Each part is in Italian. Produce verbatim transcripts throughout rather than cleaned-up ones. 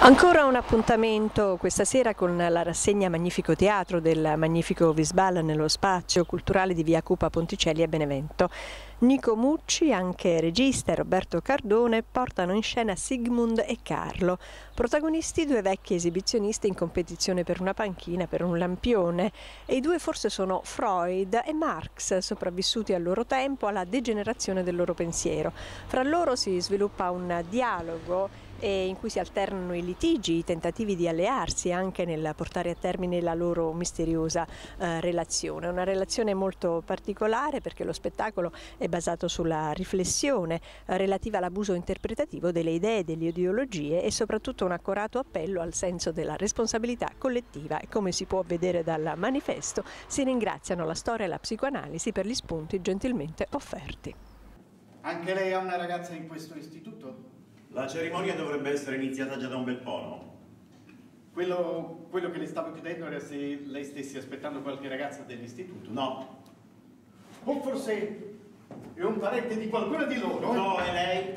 Ancora un appuntamento questa sera con la rassegna Magnifico Teatro del Magnifico Visbal nello spazio culturale di via Cupa Ponticelli a Benevento. Nico Mucci, anche regista, e Roberto Cardone portano in scena Sigmund e Carlo, protagonisti due vecchi esibizionisti in competizione per una panchina, per un lampione, e i due forse sono Freud e Marx, sopravvissuti al loro tempo, alla degenerazione del loro pensiero. Fra loro si sviluppa un dialogo e in cui si alternano i litigi, i tentativi di allearsi anche nel portare a termine la loro misteriosa eh, relazione. Una relazione molto particolare perché lo spettacolo è basato sulla riflessione eh, relativa all'abuso interpretativo delle idee, delle ideologie e soprattutto un accorato appello al senso della responsabilità collettiva, e come si può vedere dal manifesto si ringraziano la storia e la psicoanalisi per gli spunti gentilmente offerti. Anche lei ha una ragazza in questo istituto? La cerimonia dovrebbe essere iniziata già da un bel po', no? Quello, quello che le stavo chiedendo era se lei stessi aspettando qualche ragazza dell'istituto. No. O forse è un parente di qualcuno di loro? No, e lei?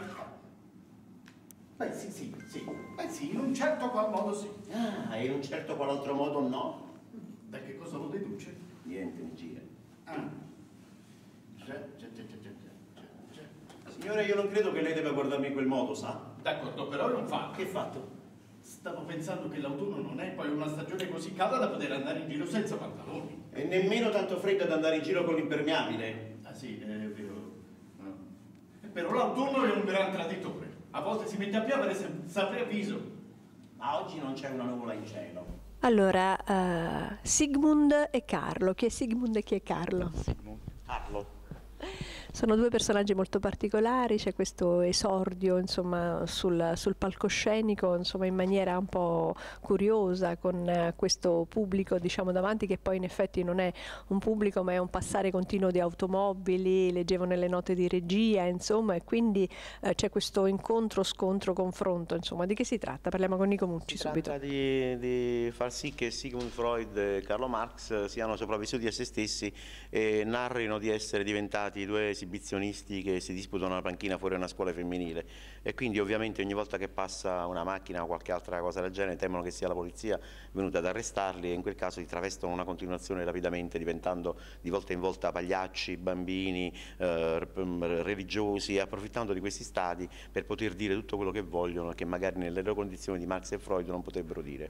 Beh, sì, sì, sì. Beh, sì, in un certo qual modo sì. Ah, e in un certo qual altro modo no? Da che cosa lo deduce? Niente, mi gira. Ah. Già, già, già, già, già. Signore, io non credo che lei debba guardarmi in quel modo, sa? D'accordo, però è un fatto. Che fatto? Stavo pensando che l'autunno non è poi una stagione così calda da poter andare in giro senza pantaloni. E nemmeno tanto freddo ad andare in giro con l'impermeabile. Ah sì, è vero. No. Però l'autunno è un gran traditore. A volte si mette a piovere senza preavviso. Ma oggi non c'è una nuvola in cielo. Allora, uh, Sigmund e Carlo. Chi è Sigmund e chi è Carlo? Sigmund. Carlo. Sono due personaggi molto particolari, c'è questo esordio insomma, sul, sul palcoscenico insomma, in maniera un po' curiosa, con eh, questo pubblico diciamo, davanti, che poi in effetti non è un pubblico ma è un passare continuo di automobili, leggevo nelle note di regia, insomma, e quindi eh, c'è questo incontro, scontro, confronto. Insomma, di che si tratta? Parliamo con Nico Mucci si subito. Tratta di, di far sì che Sigmund Freud e Carlo Marx siano sopravvissuti a se stessi e narrino di essere diventati due esibizionisti che si disputano una panchina fuori una scuola femminile, e quindi ovviamente ogni volta che passa una macchina o qualche altra cosa del genere temono che sia la polizia venuta ad arrestarli, e in quel caso si travestono una continuazione rapidamente, diventando di volta in volta pagliacci, bambini, eh, religiosi, approfittando di questi stati per poter dire tutto quello che vogliono e che magari nelle loro condizioni di Marx e Freud non potrebbero dire.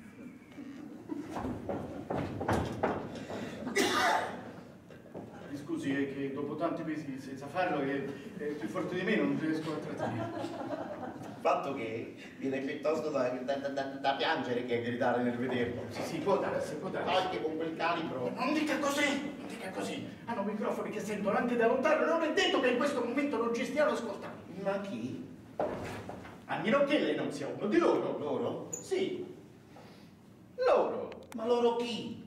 Scusi, è che dopo tanti mesi senza farlo è, è più forte di me, non riesco a trattenere. Il fatto che viene piuttosto da, da, da, da piangere che a gridare nel vederlo. Sì, sì, può darsi, può darsi. Anche con quel calibro. Non dica così, non dica così. Hanno microfoni che sentono anche da lontano, non è detto che in questo momento non ci stiano ascoltando. Ma chi? A meno che lei non sia uno di loro. Loro? Sì. Loro. Ma loro chi?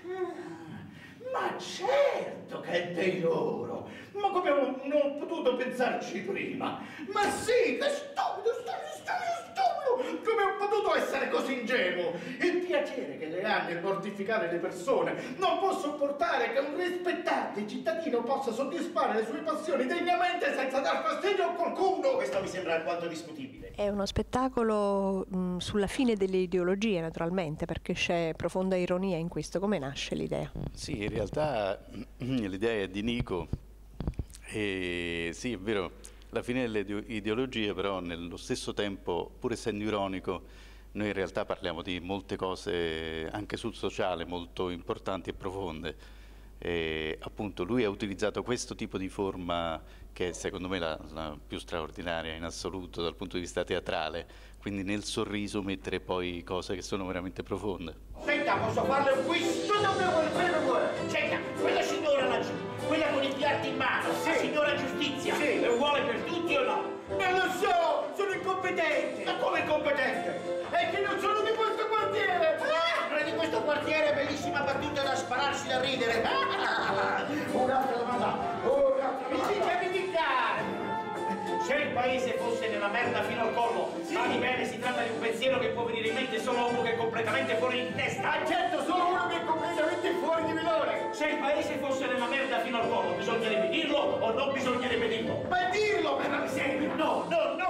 Ma certo che è dei loro! Ma come ho, non ho potuto pensarci prima? Ma sì, che stupido, stupido, stupido, stupido! Come ho potuto essere così ingenuo? Il piacere che le ha nel mortificare le persone non può sopportare che un rispettante cittadino possa soddisfare le sue passioni degnamente senza dar fastidio a qualcuno! Questo mi sembra alquanto discutibile. È uno spettacolo mh, sulla fine delle ideologie, naturalmente, perché c'è profonda ironia in questo. Come nasce l'idea? Sì, in realtà l'idea è di Nico, e sì, è vero, la fine delle ideologie, però nello stesso tempo, pur essendo ironico, noi in realtà parliamo di molte cose anche sul sociale molto importanti e profonde. E appunto lui ha utilizzato questo tipo di forma che è secondo me la, la più straordinaria in assoluto dal punto di vista teatrale, quindi nel sorriso mettere poi cose che sono veramente profonde. Senta, posso farle un quiz? Tutto quello che vuole. Senta, quella signora laggiù, quella con i piatti in mano, Sì. la signora Giustizia, Sì. è uguale per tutti o no? Non lo so, sono incompetente! Ma come incompetente? È che non sono di questo quartiere! Ah, non è di questo quartiere, bellissima battuta da spararsi da ridere. Ah, Un'altra domanda, un'altra mi domanda! dica, mi dica! Se il paese fosse nella merda fino al collo, Sì. badi bene, si tratta di un pensiero che può venire in mente solo a uno che è completamente fuori di testa. Ah, certo, sono uno che è completamente fuori di minore! Se il paese fosse nella merda fino al collo, bisognerebbe dirlo o non bisognerebbe dirlo? Ma dirlo, per la miseria! No, no, no, che non bisogna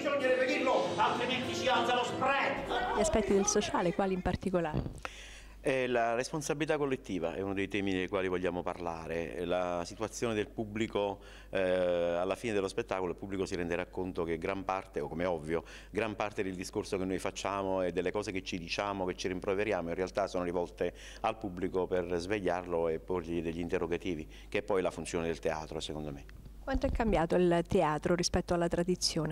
bisogna repetirlo, altrimenti si alza lo spread. Gli aspetti del sociale, quali in particolare? Eh, la responsabilità collettiva è uno dei temi dei quali vogliamo parlare. La situazione del pubblico, eh, alla fine dello spettacolo il pubblico si renderà conto che gran parte, o come ovvio, gran parte del discorso che noi facciamo e delle cose che ci diciamo, che ci rimproveriamo, in realtà sono rivolte al pubblico per svegliarlo e porgli degli interrogativi, che è poi la funzione del teatro, secondo me. Quanto è cambiato il teatro rispetto alla tradizione?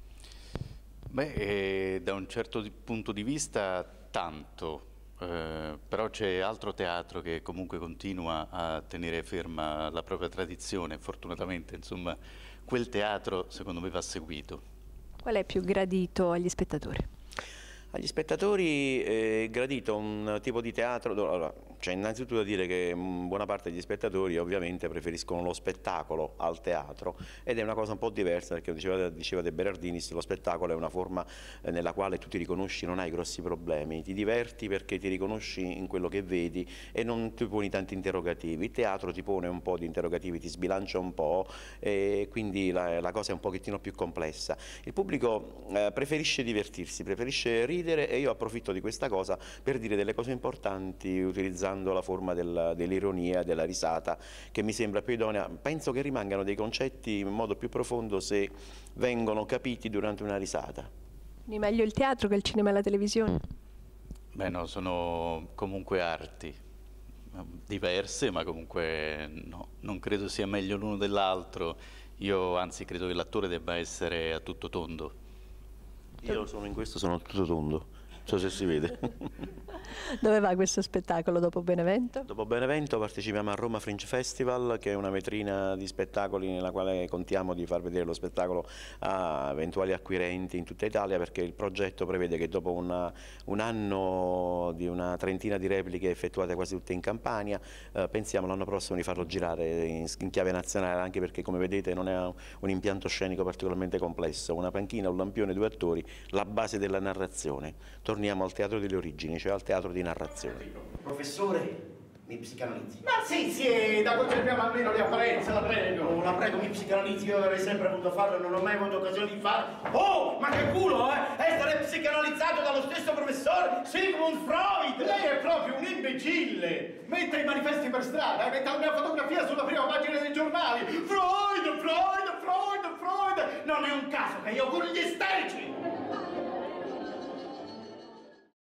Beh, eh, da un certo di- punto di vista tanto. Eh, però c'è altro teatro che comunque continua a tenere ferma la propria tradizione, fortunatamente, insomma, quel teatro secondo me va seguito. Qual è più gradito agli spettatori? Agli spettatori è gradito un tipo di teatro, allora, c'è innanzitutto da dire che buona parte degli spettatori ovviamente preferiscono lo spettacolo al teatro ed è una cosa un po' diversa perché diceva, diceva De Berardinis, lo spettacolo è una forma nella quale tu ti riconosci, non hai grossi problemi, ti diverti perché ti riconosci in quello che vedi e non ti poni tanti interrogativi. Il teatro ti pone un po' di interrogativi, ti sbilancia un po' e quindi la, la cosa è un pochettino più complessa. Il pubblico eh, preferisce divertirsi, preferisce ridere e io approfitto di questa cosa per dire delle cose importanti utilizzando la forma del, dell'ironia, della risata, che mi sembra più idonea. Penso che rimangano dei concetti in modo più profondo se vengono capiti durante una risata. Quindi meglio il teatro che il cinema e la televisione? Beh no, sono comunque arti diverse, ma comunque no, non credo sia meglio l'uno dell'altro. Io anzi credo che l'attore debba essere a tutto tondo. Io sono in questo, sono tutto tondo, non so se si vede. Dove va questo spettacolo dopo Benevento? Dopo Benevento partecipiamo a Roma Fringe Festival, che è una vetrina di spettacoli nella quale contiamo di far vedere lo spettacolo a eventuali acquirenti in tutta Italia, perché il progetto prevede che dopo una, un anno di una trentina di repliche effettuate quasi tutte in Campania, eh, pensiamo l'anno prossimo di farlo girare in, in chiave nazionale, anche perché come vedete non è un impianto scenico particolarmente complesso, una panchina, un lampione, due attori, la base della narrazione. Torniamo al teatro delle origini, cioè al teatro di narrazione. Professore, mi psicanalizzi. Ma sì, sì, da conserviamo almeno le apparenze, la prego. Oh, la prego, mi psicanalizzi, io avrei sempre voluto farlo, non ho mai avuto occasione di farlo. Oh, ma che culo, eh! Essere psicanalizzato dallo stesso professor Sigmund Freud! Lei è proprio un imbecille! Mette i manifesti per strada e mette la mia fotografia sulla prima pagina dei giornali! Freud, Freud, Freud, Freud! Non è un caso che io curi gli isterici!